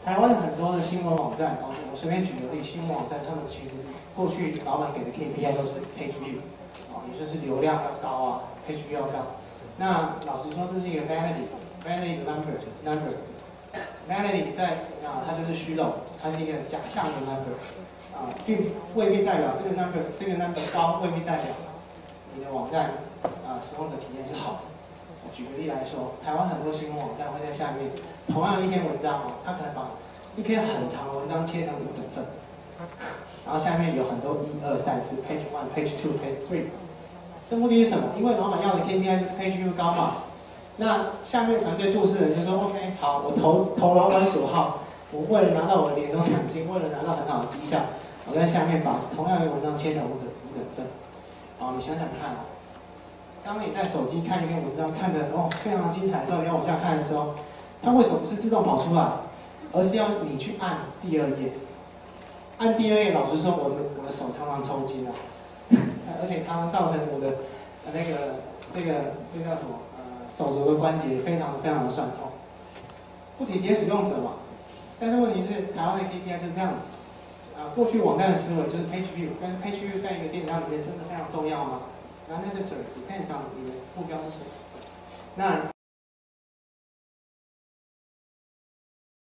台湾很多的新闻网站，我随便举个例，新闻网站他们其实过去老板给的 KPI 都是 page view， 也就是流量要高啊 ，page view 要高。那老实说，这是一个 vanity number。vanity 在它就是虚荣，它是一个假象的 number， 并未必代表这个 number 高，未必代表你的网站使用者体验是好的。举个例来说，台湾很多新闻网站会在下面，同样一篇文章它可能把一篇很长的文章切成5等份，然后下面有很多1、2、3、4 ，page 1、page 2、page 3。这目的是什么？因为老板要的 KPI 就是 page view 高嘛。那下面团队做事人就说 OK， 好，我投老板所好，我为了拿到我的年终奖金，为了拿到很好的绩效，我在下面把同样的文章切成5等份。好，你想想看。当你在手机看一篇文章，看得非常精彩的时候，你要往下看的时候，它为什么不是自动跑出来，而是要你去按第2页？按第2页，老实说，我的手常常抽筋啊，而且常常造成我的这叫什么手肘的关节非常的酸痛，不体贴使用者嘛。但是问题是，台湾的 KPI 就是这样子过去网站的思维就是 page view， 但是 page view 在一个电商里面真的非常重要吗？那 necessary depends on 你的目标是什么。那